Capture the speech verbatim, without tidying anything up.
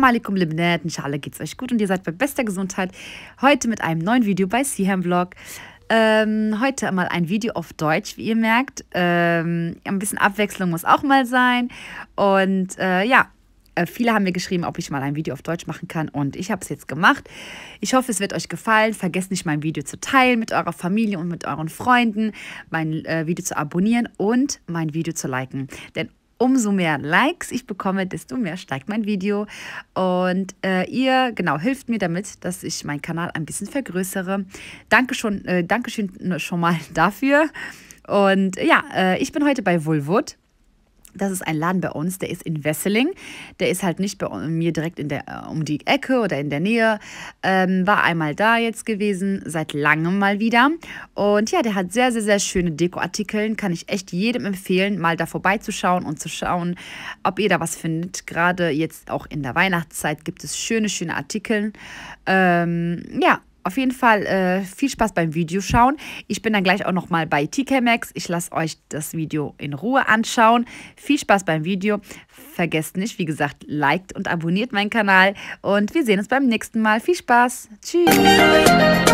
alaikum, Libnet. Inshallah geht's euch gut und ihr seid bei bester Gesundheit. Heute mit einem neuen Video bei Sihan Vlog. Ähm, heute mal ein Video auf Deutsch, wie ihr merkt. Ähm, ein bisschen Abwechslung muss auch mal sein. Und äh, ja, äh, viele haben mir geschrieben, ob ich mal ein Video auf Deutsch machen kann. Und ich habe es jetzt gemacht. Ich hoffe, es wird euch gefallen. Vergesst nicht, mein Video zu teilen mit eurer Familie und mit euren Freunden. Mein äh, Video zu abonnieren und mein Video zu liken. Denn umso mehr Likes ich bekomme, desto mehr steigt mein Video. Und äh, ihr, genau, hilft mir damit, dass ich meinen Kanal ein bisschen vergrößere. Danke schon, äh, Dankeschön schon mal dafür. Und ja, äh, ich bin heute bei Woolwoth. Das ist ein Laden bei uns, der ist in Wesseling. Der ist halt nicht bei mir direkt in der, um die Ecke oder in der Nähe. Ähm, war einmal da jetzt gewesen, seit langem mal wieder. Und ja, der hat sehr, sehr, sehr schöne Dekoartikel. Kann ich echt jedem empfehlen, mal da vorbeizuschauen und zu schauen, ob ihr da was findet. Gerade jetzt auch in der Weihnachtszeit gibt es schöne, schöne Artikel. Ähm, ja. Auf jeden Fall äh, viel Spaß beim Videoschauen. Ich bin dann gleich auch noch mal bei T K Maxx. Ich lasse euch das Video in Ruhe anschauen. Viel Spaß beim Video. Vergesst nicht, wie gesagt, liked und abonniert meinen Kanal. Und wir sehen uns beim nächsten Mal. Viel Spaß. Tschüss.